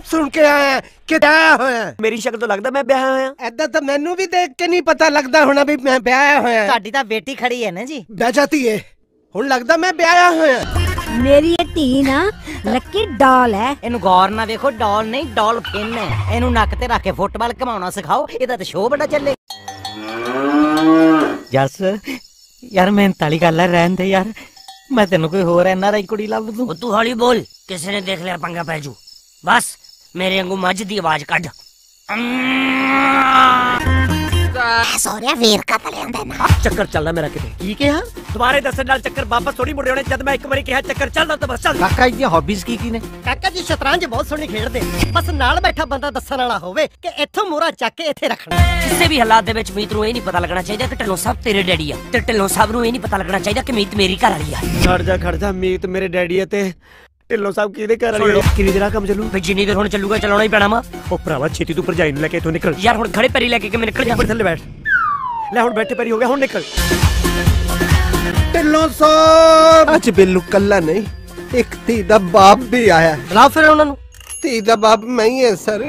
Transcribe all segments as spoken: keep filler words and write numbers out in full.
सुन के आया कि ब्याह होया। मेरी शक्ल तो लगता मैं ब्याह होया। ऐदा तो मैनू भी देख के नहीं पता लगता होना भी मैं ब्याह होया। ਤੁਹਾਡੀ ਤਾਂ ਬੇਟੀ ਖੜੀ ਹੈ ਨਾ ਜੀ। ਬਹਿ ਜਾਤੀ ਏ ਹੁਣ ਲੱਗਦਾ ਮੈਂ ਵਿਆਹਿਆ ਹੋਇਆ। ਮੇਰੀ ਇਹ ਧੀ ਨਾ ਲੱਕੀ ਡਾਲ ਹੈ। ਇਹਨੂੰ ਗੌਰ ਨਾਲ ਵੇਖੋ, ਡਾਲ ਨਹੀਂ ਡਾਲਫਿਨ ਹੈ। ਇਹਨੂੰ ਨੱਕ ਤੇ ਰੱਖ ਕੇ ਫੁੱਟਬਾਲ ਘਮਾਉਣਾ ਸਿਖਾਓ, ਇਹਦਾ ਤਾਂ ਸ਼ੋਅ ਬੜਾ ਚੱਲੇ। ਜਸ ਯਾਰ ਮਿਹਨਤ ਵਾਲੀ ਗੱਲ ਹੈ, ਰਹਿਣ ਦੇ ਯਾਰ। मैं तेन कोई होर एन आर आई कुड़ी लभ दूं। तू हौली बोल, किसी ने देख लिया पंगा पै जू। बस मेरे वांगू मझ दी आवाज कढ। सोहरिया वीर का तलियांदा ना चक्कर चलना मेरा किते की कहा तुम्हारे दसन नाल चक्कर वापस थोड़ी मुड़े होने। जब मैं एक बारी कहा चक्कर चलना तो बस चल। काका जी हॉबीज की की ने? ਕਾਕਾ ਜੀ ਸ਼ਤਰੰਜ ਬਹੁਤ ਸੋਹਣੀ ਖੇਡਦੇ, ਬਸ ਨਾਲ ਬੈਠਾ ਬੰਦਾ ਦੱਸਣ ਵਾਲਾ ਹੋਵੇ ਕਿ ਇੱਥੋਂ ਮੋਹਰਾ ਚੱਕ ਕੇ ਇੱਥੇ ਰੱਖਣਾ। ਕਿਸੇ ਵੀ ਹਾਲਾਤ ਦੇ ਵਿੱਚ ਮੀਤ ਨੂੰ ਇਹ ਨਹੀਂ ਪਤਾ ਲੱਗਣਾ ਚਾਹੀਦਾ ਕਿ ਢਿੱਲੋਂ ਸਾਹਿਬ ਤੇਰੇ ਡੈਡੀ ਆ, ਤੇ ਢਿੱਲੋਂ ਸਾਹਿਬ ਨੂੰ ਇਹ ਨਹੀਂ ਪਤਾ ਲੱਗਣਾ ਚਾਹੀਦਾ ਕਿ ਮੀਤ ਮੇਰੀ ਘਰ ਵਾਲੀ ਆ। ਖੜ ਜਾ ਖੜ ਜਾ, ਮੀਤ ਮੇਰੇ ਡੈਡੀ ਤੇ ਢਿੱਲੋਂ ਸਾਹਿਬ ਕਿਹਦੇ ਘਰ ਵਾਲੀ ਆ? ਕਿੰਨੀ ਦੇਰ ਕੰਮ ਚੱਲੂ? ਫੇ ਜਿੰਨੀ ਦੇਰ ਹੁਣ ਚੱਲੂਗਾ ਚਲਾਉਣਾ ਹੀ ਪੈਣਾ ਵਾ। ਉਹ ਭਰਾਵਾ ਛੇਤੀ ਤੂੰ ਭਰਜਾਈ ਨੂੰ ਲੈ ਕੇ ਇੱਥੋਂ ਨਿਕਲ ਯਾਰ। ਹੁਣ ਖੜੇ ਪੈਰੀ ਲੈ ਕੇ ਕਿਵੇਂ ਨਿਕਲ ਜਾ? ਥੱਲੇ ਬੈਠ ਲੈ, ਹੁਣ ਬੈਠੇ ਪੈਰੀ ਹੋ ਗਿਆ, ਹੁਣ ਨਿਕਲ। ਢਿੱਲੋਂ ਸਾਹਿਬ ਅੱਜ ਬਿੱਲੂ ਕੱਲਾ ਨਹੀਂ, ਇੱਕ ਧੀ ਦਾ ਬਾਪ ਵੀ ਆਇਆ। ਬੁਲਾਓ ਫਿਰ ਉਹਨਾਂ ਨੂੰ। ਧੀ ਦਾ ਬਾਪ ਮੈਂ ਹੀ ਹੈ ਸਰ।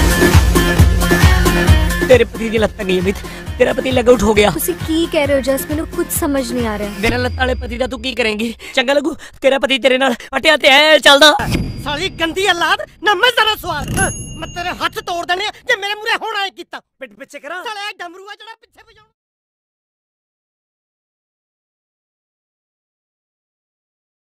ਤੇਰੇ ਪਤੀ ਦੀ ਲੱਤਾਂ ਗਈ ਮੀਤ, ਤੇਰਾ ਪਤੀ ਲੱਗ ਆਊਟ ਹੋ ਗਿਆ। ਤੁਸੀਂ ਕੀ ਕਹਿ ਰਹੇ ਹੋ ਜਸ? ਮੈਨੂੰ ਕੁਝ ਸਮਝ ਨਹੀਂ ਆ ਰਿਹਾ। ਮੇਰੇ ਲੱਤਾਂ ਵਾਲੇ ਪਤੀ ਦਾ ਤੂੰ ਕੀ ਕਰੇਂਗੀ? ਚੰਗਾ ਲੱਗੂ ਤੇਰਾ ਪਤੀ ਤੇਰੇ ਨਾਲ ਅਟਿਆ ਤੇ ਐ ਚੱਲਦਾ। ਸਾਲੀ ਗੰਦੀ ਔਲਾਦ ਨਾ, ਮੈਂ ਜ਼ਰਾ ਸਵਾਲ ਮੈਂ ਤੇਰੇ ਹੱਥ ਤੋੜ ਦੇਣੇ ਜੇ ਮੇਰੇ ਮੂਹਰੇ ਹੁਣ ਆਏ ਕੀਤਾ। ਪਿੱਛੇ ਕਰਾਂ ਸਾਲਿਆ ਡਮਰੂਆ ਜਿਹੜਾ ਪਿੱਛੇ ਵਜਾਉਣਾ।